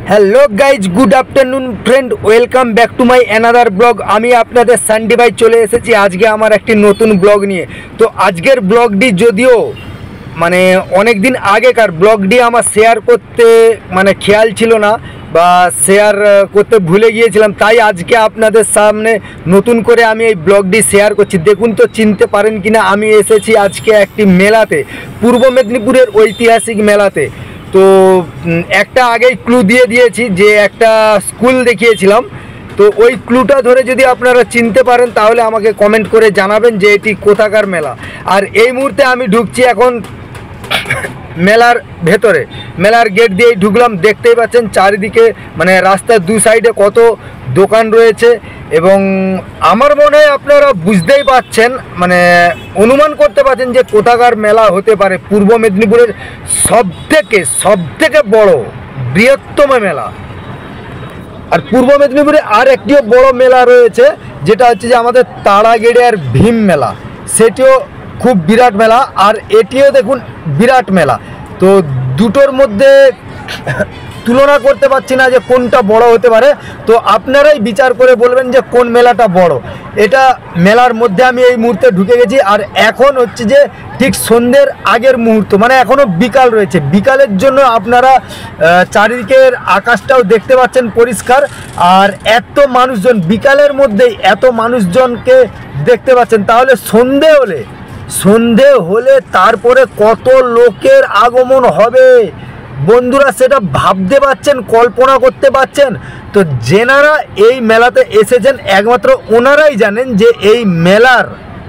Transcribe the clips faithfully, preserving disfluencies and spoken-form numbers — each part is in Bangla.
Hello guys, good afternoon friend, welcome back to my another blog. আমি আপনাদের সানডে ভাই চলে এসেছি আজকে আমার একটি নতুন ব্লগ নিয়ে। তো আজকের ব্লগটি যদিও মানে অনেক দিন আগেকার ব্লগটি আমার শেয়ার করতে মানে খেয়াল ছিল না বা শেয়ার করতে ভুলে গিয়েছিলাম, তাই আজকে আপনাদের সামনে নতুন করে আমি এই ব্লগটি শেয়ার করছি। দেখুন তো চিনতে পারেন কিনা, আমি এসেছি আজকে একটি মেলাতে, পূর্ব মেদিনীপুরের ঐতিহাসিক মেলাতে। তো একটা আগেই ক্লু দিয়ে দিয়েছি যে একটা স্কুল দেখিয়েছিলাম, তো ওই ক্লুটা ধরে যদি আপনারা চিনতে পারেন তাহলে আমাকে কমেন্ট করে জানাবেন যে এটি কোথাকার মেলা। আর এই মুহূর্তে আমি ঢুকছি এখন মেলার ভেতরে, মেলার গেট দিয়েই ঢুকলাম। দেখতেই পাচ্ছেন চারিদিকে মানে রাস্তার দু সাইডে কত দোকান রয়েছে, এবং আমার মনে হয় আপনারা বুঝতেই পাচ্ছেন, মানে অনুমান করতে পারছেন যে কোথাকার মেলা হতে পারে। পূর্ব মেদিনীপুরের সবথেকে সবথেকে বড় বৃহত্তম মেলা। আর পূর্ব মেদিনীপুরে আর একটিও বড় মেলা রয়েছে, যেটা হচ্ছে যে আমাদের তারাগেড়িয়ার ভীম মেলা, সেটিও খুব বিরাট মেলা। আর এটিও দেখুন বিরাট মেলা। তো দুটোর মধ্যে তুলনা করতে পারছি না যে কোনটা বড় হতে পারে। তো আপনারাই বিচার করে বলবেন যে কোন মেলাটা বড়। এটা মেলার মধ্যে আমি এই মুহূর্তে ঢুকে গেছি, আর এখন হচ্ছে যে ঠিক সন্ধ্যের আগের মুহূর্ত, মানে এখনও বিকাল রয়েছে। বিকালের জন্য আপনারা চারিদিকের আকাশটাও দেখতে পাচ্ছেন পরিষ্কার, আর এত মানুষজন বিকালের মধ্যেই এত মানুষজনকে দেখতে পাচ্ছেন। তাহলে সন্ধে হলে সন্ধে হলে তারপরে কত লোকের আগমন হবে বন্ধুরা, সেটা ভাবতে পারছেন, কল্পনা করতে পারছেন? তো যেনারা এই মেলাতে এসেছেন একমাত্র ওনারাই জানেন যে এই মেলার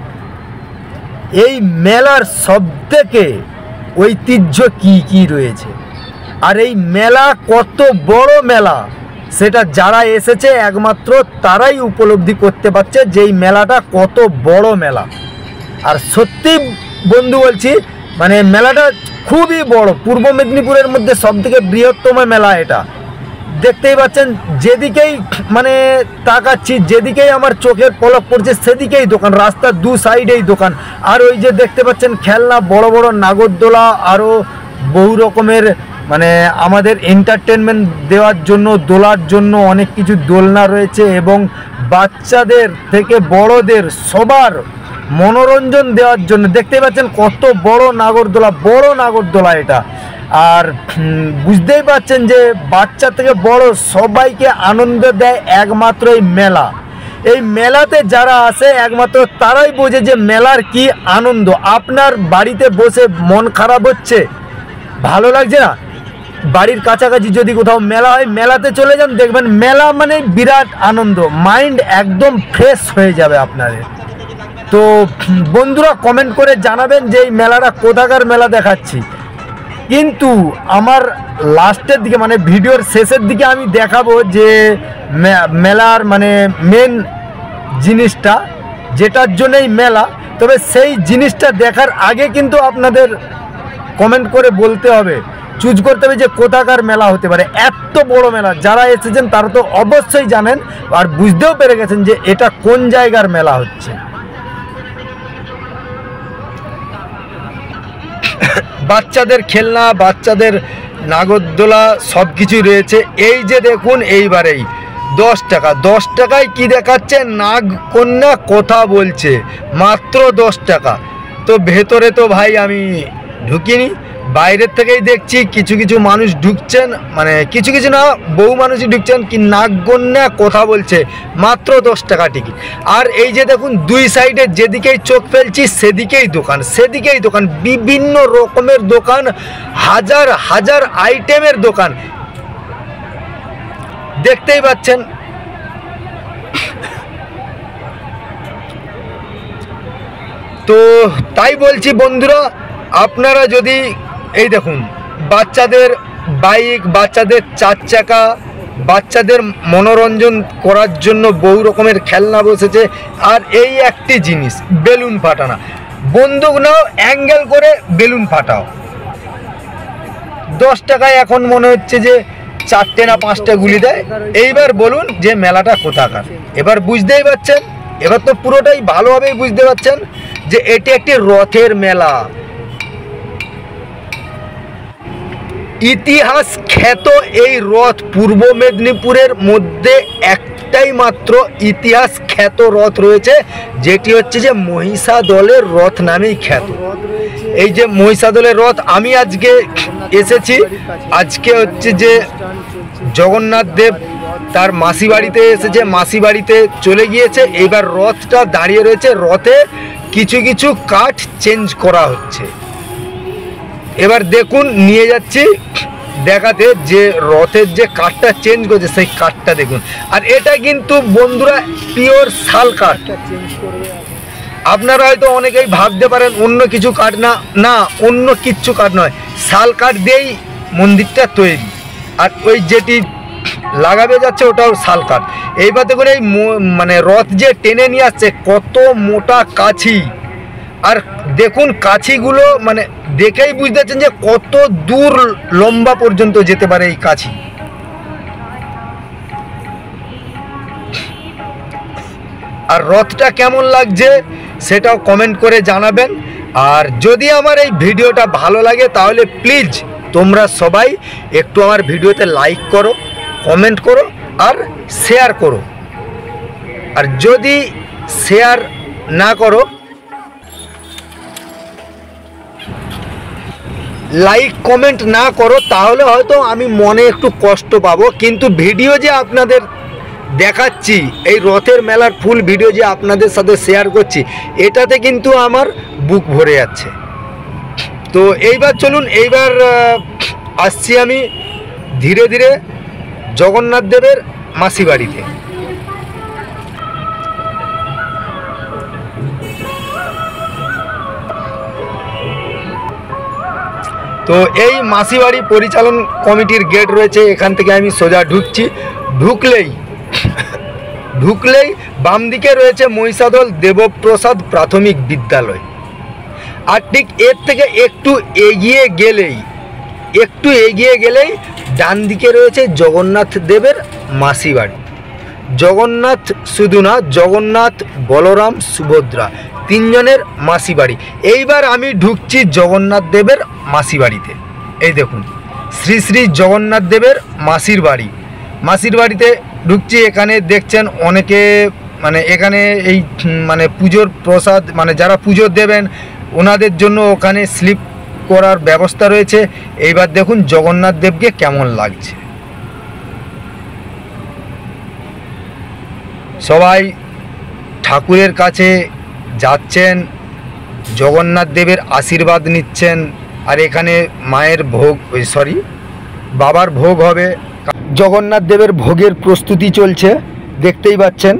এই মেলার সবথেকে ঐতিহ্য কি কি রয়েছে, আর এই মেলা কত বড় মেলা সেটা যারা এসেছে একমাত্র তারাই উপলব্ধি করতে পারছে যে এই মেলাটা কত বড় মেলা। আর সত্যি বন্ধু বলছি, মানে মেলাটা খুবই বড়, পূর্ব মেদিনীপুরের মধ্যে সবথেকে বৃহত্তম মেলা এটা। দেখতেই পাচ্ছেন যেদিকেই মানে তাকাচ্ছি, যেদিকেই আমার চোখের পলক পড়ছে সেদিকেই দোকান, রাস্তার দু সাইডেই দোকান। আর ওই যে দেখতে পাচ্ছেন খেলনা, বড় বড় নাগরদোলা, আরও বহু রকমের মানে আমাদের এন্টারটেনমেন্ট দেওয়ার জন্য, দোলার জন্য অনেক কিছু দোলনা রয়েছে, এবং বাচ্চাদের থেকে বড়দের সবার মনোরঞ্জন দেওয়ার জন্য দেখতেই পাচ্ছেন কত বড় নাগরদোলা, বড় নাগরদোলা এটা। আর বুঝতেই পাচ্ছেন যে বাচ্চা থেকে বড় সবাইকে আনন্দ দেয় একমাত্র এই মেলা। এই মেলাতে যারা আসে একমাত্র তারাই বোঝে যে মেলার কি আনন্দ। আপনার বাড়িতে বসে মন খারাপ হচ্ছে, ভালো লাগছে না, বাড়ির কাছাকাছি যদি কোথাও মেলা হয় মেলাতে চলে যান, দেখবেন মেলা মানে বিরাট আনন্দ, মাইন্ড একদম ফ্রেশ হয়ে যাবে আপনাদের। তো বন্ধুরা কমেন্ট করে জানাবেন যে এই মেলাটা কোথাকার মেলা দেখাচ্ছি। কিন্তু আমার লাস্টের দিকে মানে ভিডিওর শেষের দিকে আমি দেখাবো যে মেলার মানে মেন জিনিসটা, যেটার জন্যই মেলা। তবে সেই জিনিসটা দেখার আগে কিন্তু আপনাদের কমেন্ট করে বলতে হবে, চুজ করতে হবে যে কোথাকার মেলা হতে পারে। এত বড় মেলা, যারা এসেছেন তারা তো অবশ্যই জানেন আর বুঝতেও পেরে গেছেন যে এটা কোন জায়গার মেলা হচ্ছে। বাচ্চাদের খেলনা, বাচ্চাদের নাগরদোলা সব কিছুই রয়েছে। এই যে দেখুন এইবারেই দশ টাকা দশ টাকায় কি দেখাচ্ছে, নাগ কন্যা কথা বলছে, মাত্র দশ টাকা। তো ভেতরে তো ভাই আমি ঢুকিনি, বাইরের থেকেই দেখছি কিছু কিছু মানুষ ঢুকছেন, মানে কিছু কিছু না বহু মানুষই ঢুকছেন, কি নাগকন্যা কথা বলছে, মাত্র দশ টাকা টিকিট। আর এই যে দেখুন দুই সাইডে যেদিকেই চোখ ফেলছি সেদিকেই দোকান, সেদিকেই দোকান, বিভিন্ন রকমের দোকান, হাজার হাজার আইটেমের দোকান, দেখতেই পাচ্ছেন। তো তাই বলছি বন্ধুরা, আপনারা যদি এই দেখুন বাচ্চাদের বাইক, বাচ্চাদের চার চাকা, বাচ্চাদের মনোরঞ্জন করার জন্য বহু রকমের খেলনা বসেছে। আর এই একটি জিনিস, বেলুন ফাটানো, বন্দুক নাও অ্যাঙ্গেল করে বেলুন ফাটাও, দশ টাকায় এখন মনে হচ্ছে যে চারটে না পাঁচটা গুলি দেয়। এইবার বলুন যে মেলাটা কোথাকার, এবার বুঝতেই পারছেন, এবার তো পুরোটাই ভালোভাবেই বুঝতে পারছেন যে এটি একটি রথের মেলা। ইতিহাস খ্যাত এই রথ পূর্ব মেদিনীপুরের মধ্যে একটাই মাত্র ইতিহাস খ্যাত রথ রয়েছে, যেটি হচ্ছে যে মহিষাদলের রথ নামেই খ্যাত। এই যে মহিষাদলের রথ, আমি আজকে এসেছি, আজকে হচ্ছে যে জগন্নাথ দেব তার মাসি বাড়িতে এসেছে, মাসি বাড়িতে চলে গিয়েছে, এইবার রথটা দাঁড়িয়ে রয়েছে, রথে কিছু কিছু কাঠ চেঞ্জ করা হচ্ছে। এবার দেখুন, নিয়ে যাচ্ছি দেখাতে যে রথের যে কাঠটা চেঞ্জ করছে সেই কাঠটা দেখুন। আর এটা কিন্তু বন্ধুরা পিওর শাল কাঠ। আপনারা হয়তো অনেকেই ভাবতে পারেন অন্য কিছু কাঠ, না না অন্য কিচ্ছু কাঠ নয়, শাল কাঠ দিয়েই মন্দিরটা তৈরি। আর ওই যেটি লাগাবে যাচ্ছে ওটাও শাল কাঠ। এইবার দেখুন এই মানে রথ যে টেনে নিয়ে আসছে, কত মোটা কাছি। আর দেখুন কাছিগুলো মানে দেখেই বুঝতে পারছেন যে কত দূর লম্বা পর্যন্ত যেতে পারে এই কাছি। আর রথটা কেমন লাগছে সেটাও কমেন্ট করে জানাবেন। আর যদি আমার এই ভিডিওটা ভালো লাগে তাহলে প্লিজ তোমরা সবাই একটু আমার ভিডিওতে লাইক করো, কমেন্ট করো আর শেয়ার করো। আর যদি শেয়ার না করো, লাইক কমেন্ট না করো, তাহলে হয়তো আমি মনে একটু কষ্ট পাবো। কিন্তু ভিডিও যে আপনাদের দেখাচ্ছি, এই রথের মেলার ফুল ভিডিও যে আপনাদের সাথে শেয়ার করছি, এটাতে কিন্তু আমার বুক ভরে যাচ্ছে। তো এইবার চলুন, এইবার আসছি আমি ধীরে ধীরে জগন্নাথ দেবের মাসি বাড়িতে। তো এই মাসি বাড়ি পরিচালন কমিটির গেট রয়েছে, এখান থেকে আমি সোজা ঢুকছি। ঢুকলেই ঢুকলেই বাম দিকে রয়েছে মহিষাদল দেবপ্রসাদ প্রাথমিক বিদ্যালয়। আর ঠিক এর থেকে একটু এগিয়ে গেলেই একটু এগিয়ে গেলেই ডান দিকে রয়েছে জগন্নাথ দেবের মাসি বাড়ি। জগন্নাথ শুধু না, জগন্নাথ, বলরাম, সুভদ্রা তিনজনের মাসি বাড়ি। এইবার আমি ঢুকছি জগন্নাথ দেবের মাসি বাড়িতে। এই দেখুন শ্রী শ্রী জগন্নাথ দেবের মাসির বাড়ি। মাসির বাড়িতে ঢুকছি, এখানে দেখছেন অনেকে মানে এখানে এই মানে পুজোর প্রসাদ, মানে যারা পুজো দেবেন ওনাদের জন্য ওখানে স্লিপ করার ব্যবস্থা রয়েছে। এইবার দেখুন জগন্নাথ দেবকে কেমন লাগছে। সবাই ঠাকুরের কাছে যাচ্ছেন, জগন্নাথ দেবের আশীর্বাদ নিচ্ছেন। আর এখানে মায়ের ভোগ, ওই সরি বাবার ভোগ হবে। জগন্নাথ দেবের ভোগের প্রস্তুতি চলছে, দেখতেই পাচ্ছেন।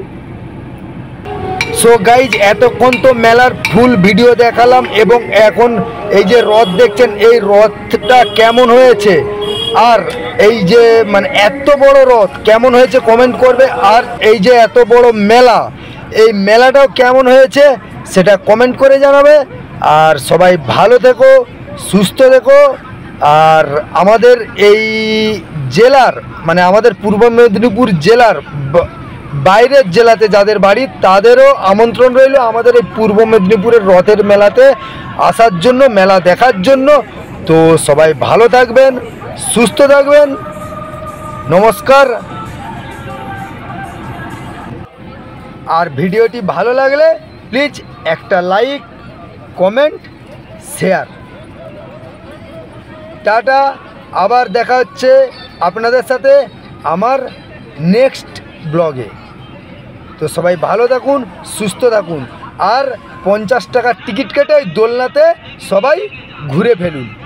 সো গাইজ, এতক্ষণ তো মেলার ফুল ভিডিও দেখালাম, এবং এখন এই যে রথ দেখছেন, এই রথটা কেমন হয়েছে আর এই যে মানে এত বড় রথ কেমন হয়েছে কমেন্ট করবে। আর এই যে এত বড় মেলা, এই মেলাটাও কেমন হয়েছে সেটা কমেন্ট করে জানাবে। আর সবাই ভালো থেকো, সুস্থ থেকো। আর আমাদের এই জেলার মানে আমাদের পূর্ব মেদিনীপুর জেলার বাইরের জেলাতে যাদের বাড়ি, তাদেরও আমন্ত্রণ রইল আমাদের এই পূর্ব মেদিনীপুরের রথের মেলাতে আসার জন্য, মেলা দেখার জন্য। তো সবাই ভালো থাকবেন, সুস্থ থাকবেন। নমস্কার। আর ভিডিওটি ভালো লাগলে প্লিজ একটা লাইক, কমেন্ট, শেয়ার। টাটা, আবার দেখা হচ্ছে আপনাদের সাথে আমার নেক্সট ব্লগে। তো সবাই ভালো থাকুন, সুস্থ থাকুন। আর পঞ্চাশ টাকার টিকিট কেটে দোলনাতে সবাই ঘুরে ফেলুন।